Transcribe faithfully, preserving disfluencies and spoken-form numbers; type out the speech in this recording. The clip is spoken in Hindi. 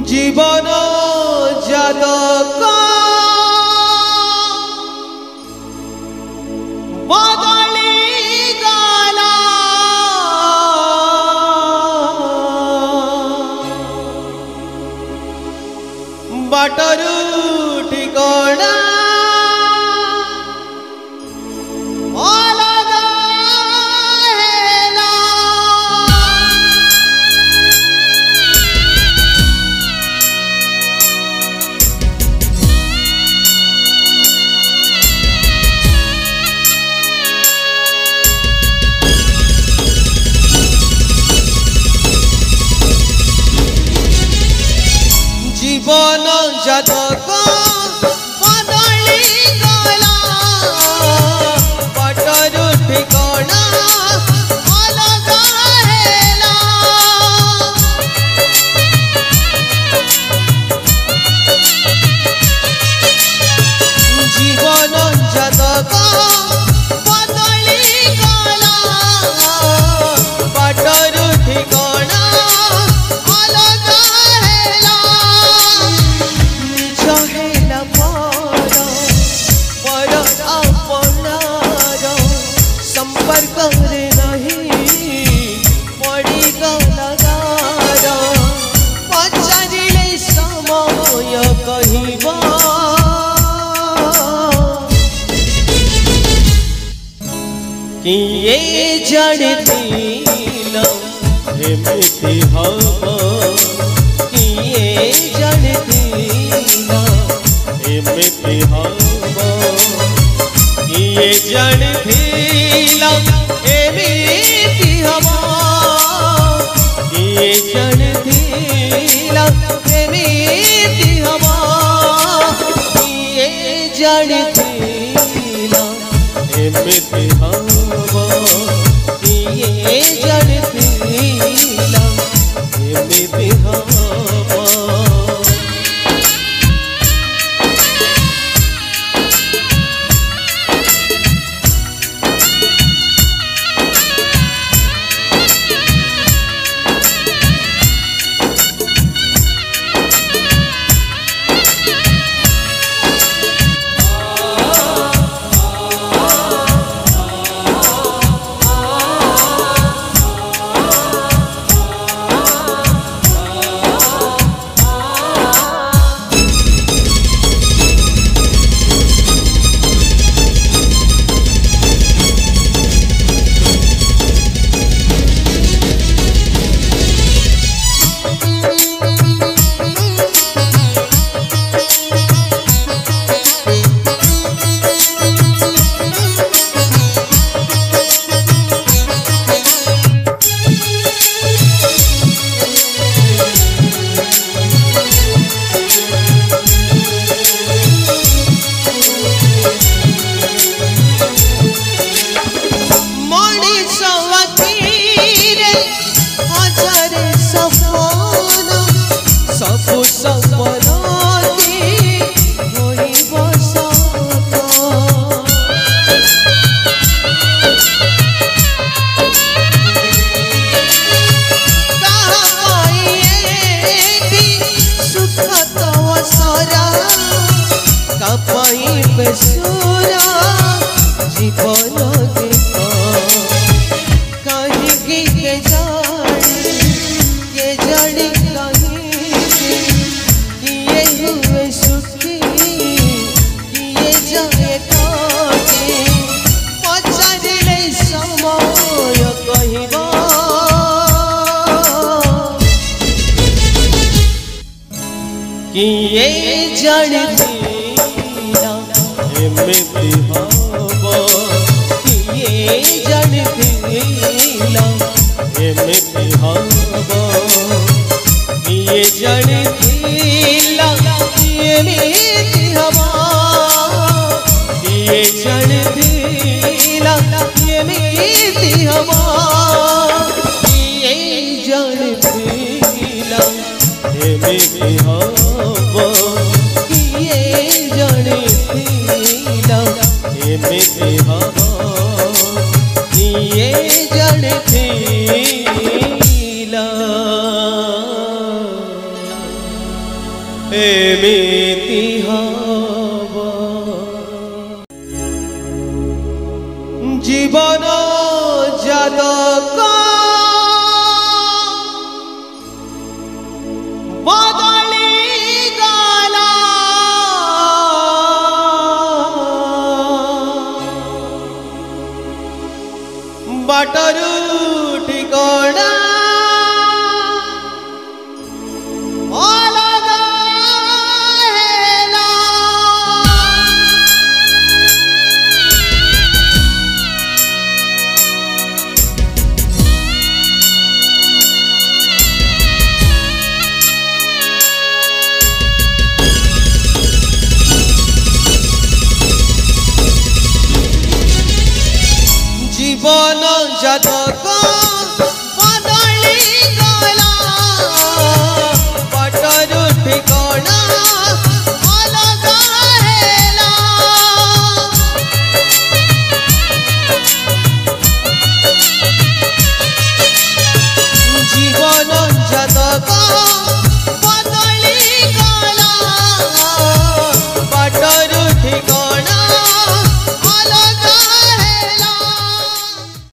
जीवन जातक बदली गला बाटरू ठिकाना जीवन जातक बदली गला बाटरू ठिकाना अलग हेला जीवन जातक बदली गला बाटरू ठिकाना अलग हेला चहेला पर पर अपनार संपर्क रे नहीं पड़ी गलगार पचारिले समय कहिबा कि ये जानथिला एमिति हब कि ये जानथिला एमिति हब कि ये जानथिला एमिति हब कि ये जानथिला एमिति हब कि ये जानथिला एमिति हब कि ये जानथिला एमिति हब जीवन कहीं के जानी ये जानी कहीं ये हुए सुखी ये जाए काटी पचारिले समय कहिबा कि ये जानथिला एमिति हब कि ये जानथिला एमिति हब कि ये जानथिला एमिति हब कि ये जानथिला एमिति हब कि ये जानथिला एमिति हब कि ये जानथिला एमिति हब कि ये जानथिला बाटरू ठिकाना अलगा हेला जीवन जातक